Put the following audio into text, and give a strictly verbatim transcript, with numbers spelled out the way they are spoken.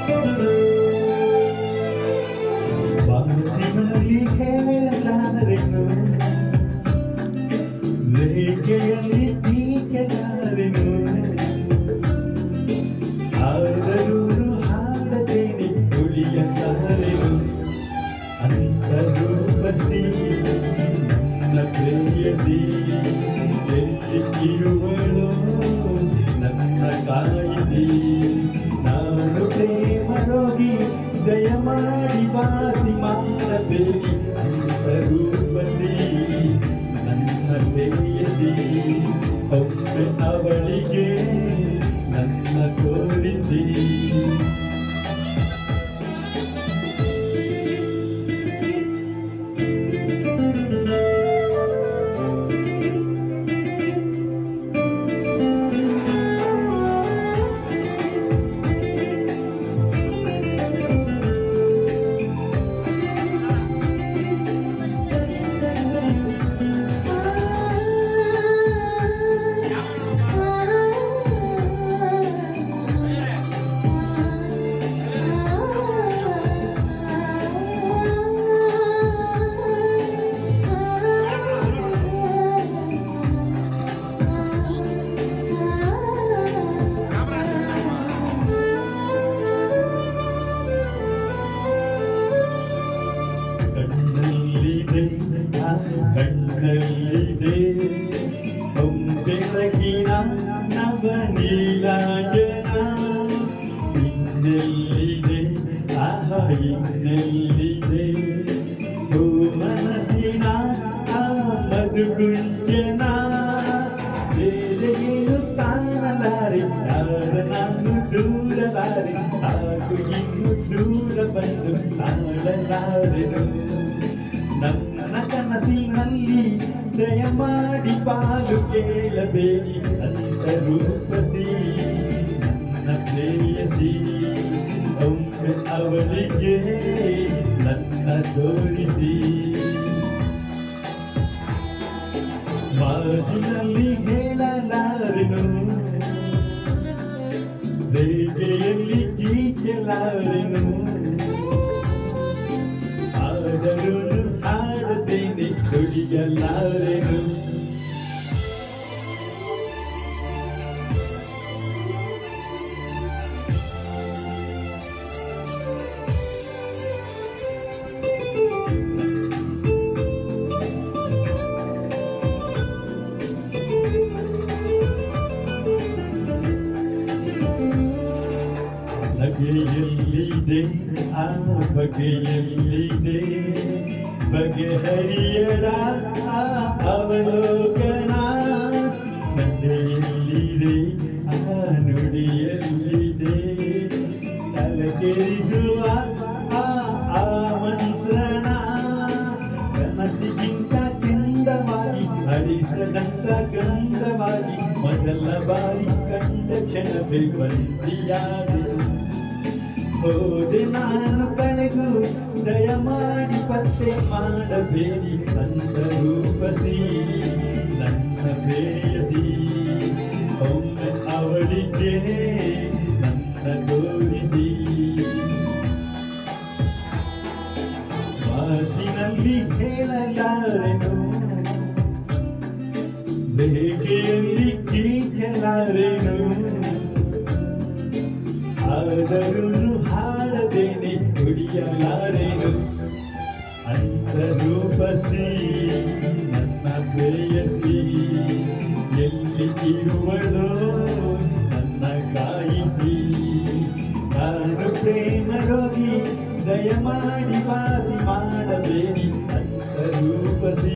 ಮಾತಿನಲ್ಲಿ ಹೇಳಲಾರೆನು, ರೇಖೆಯಲ್ಲಿ ಗೀಚಲಾರೆನು, ಆದರೂ ಹಾಡದೇನೆ ಉಳಿಯಲಾರೆನು. ಅಂತ ರೂಪಸಿ ನನ್ನ ಪ್ರೇಯಸಿ ಎಲ್ಲಿರುವಳು ನನ್ನ ಕಾಯಿಸಿ. ನಾನು ಪ್ರೇಮ ರೋಗಿ ದಯಮಾಡಿ ವಾಸಿ ಮಾಡಬೇಡಿ. ಅಂತ ರೂಪಸಿ ನನ್ನ ಪ್ರೇಯಸಿ ಒಮ್ಮೆ ಅವಳಿಗೆ ನನ್ನ ತೋರಿಸಿ. ಕಣ್ಣಲ್ಲಿದೆ ಬೆಳಗಿನ ನವನೀಲಾಯನ, ಇನ್ನೆಲ್ಲಿದೆ ಆಹ ಇನ್ನೆಲ್ಲಿದೆ ಓ ಮನಸ್ಸಿನ ಆ ಮಧುಗುಂಜನ. ಬೇರೆ ಏನು ಕಾಣಲಾರೆ ಯಾರ ನಾನು ದೂರಲಾರೆ, ಸಾಕು ಇನ್ನು ದೂರ ಬಂದು ತಾಳಲಾರೆನು. ನನ್ನ ಕನಸಿನಲ್ಲಿ ದಯಮಾಡಿ ಪಾಲು ಕೇಳಬೇಡಿ. ಅಂತ ರೂಪಸಿ ನನ್ನ ಪ್ರೇಯಸಿ ಒಮ್ಮೆ ಅವಳಿಗೆ ನನ್ನ ತೋರಿಸಿ. ಮಾತಿನಲ್ಲಿ ಹೇಳಲಾರೆನು, ರೇಖೆಯಲ್ಲಿ ಗೀಚಲಾರೆನು, ಆದರೂ ಹಾಡದೇನೆ ನುಡಿಯಲಾರೆನು. ಬಗೆಯಲ್ಲಿದೆ ಆ ಬಗೆಯಲ್ಲಿದೆ ಬಗೆಹರಿಯದ ಆ ಅವಲೋಕನ. ನಡೆಯಲ್ಲಿದೆ ಆ ನುಡಿಯಲ್ಲಿದೆ ತಲೆಕೆರಿಸುವ ಆ ಆಮಂತ್ರಣ. ಕನಸಿಗಿಂತ ಚಂದವಾಗಿ ಹರಿಸದಂತ ಗಂಧವಾಗಿ ಮೊದಲ ಬಾರಿ ಕಂಡ ಕ್ಷಣವೇ ಬಂದಿಯಾದೆನು. ಹೋದೆ ನಾನು ಕಳೆದು ದಯಮಾಡಿ ಪತ್ತೆ ಮಾಡಬೇಡಿ. ಅಂತ ರೂಪಸಿ ನನ್ನ ಪ್ರೇಯಸಿ ಒಮ್ಮೆ ಅವಳಿಗೆ ನನ್ನ ತೋರಿಸಿ. ಮಾತಿನಲ್ಲಿ ಹೇಳಲಾರೆನು, ರೇಖೆಯಲ್ಲಿ ಗೀಚಲಾರೆನು, ಆದರೂ ಹಾಡದೇನೆ ನುಡಿಯಲಾರೆನು. ಅಂತ ರೂಪಸಿ ನನ್ನ ಪ್ರೇಯಸಿ ಎಲ್ಲಿ ಇರುವಳೋ ನನ್ನ ಕಾಯಿಸಿ. ನಾನು ಪ್ರೇಮ ರೋಗಿ ದಯಮಾಡಿ ವಾಸಿ ಮಾಡಬೇಡಿ. ಅಂತ ರೂಪಸಿ